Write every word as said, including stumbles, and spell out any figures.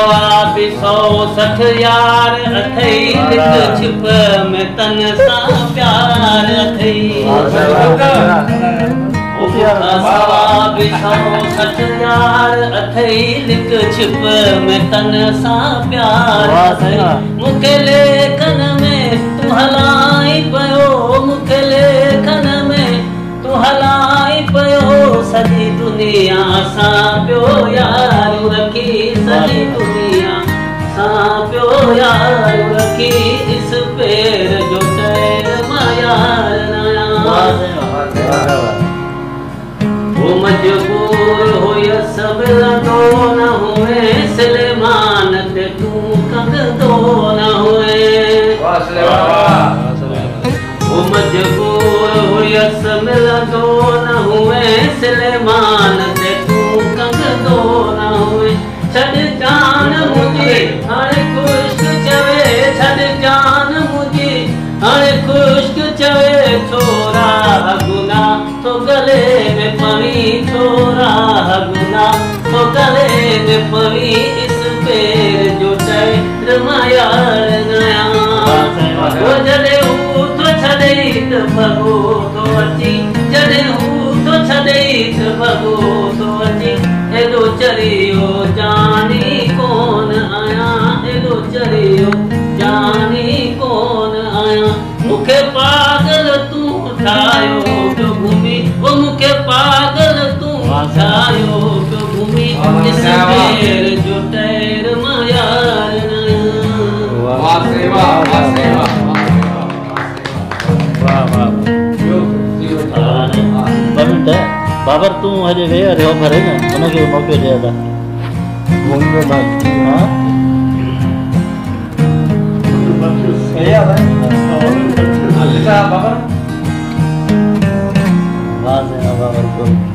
सवा भी सौ सठ यार अथई लिख छिप में तन सा प्यार अथई सवा भी सौ सठ यार अथई लिख छिप में तन सा प्यार अथई मुखे लेखन में तू हलाई पयो मुखे लेखन में तू हलाई पयो सॼी दुनिया सां पियो यार रखी सॼी दुनिया सां पियो यार रखी इस पेर जो टैर मां यार वो मजबूर हुयस मिलंदो न हुए सलेमान ते तू कंगदो न हुए वो मजबूर हुयस मिलंदो न हुए सलेमान ते तू कंगदो न हुए छॾ जान मुंहिंजी हाणे खुश्क चवे छॾ जान मुंहिंजी हाणे खुश्क चवे छोरा गुना तो गले में पवी छोरा गुना तो गले में पवी इस पेर जो टैर मां यार नया वो जॾहिं हू तो छॾई त भॻो तो अची जॾहिं हू तो छॾई त भॻो तो अची एॾो चरियो जानी कोन आहियां एॾो चरियो जानी कोन आहियां मुखे पागल तू ठाहियो पियो घुमी वो मुखे पागल तू ठाहियो पियो घुमी इस पेर जो टैर मां यार वाह सेवा वाह सेवा बाबर तू हजे वे रे भरे ना उनके मौके दे दा मोन में बात हां सही आ भाई अच्छा बाबर वाह से बाबर को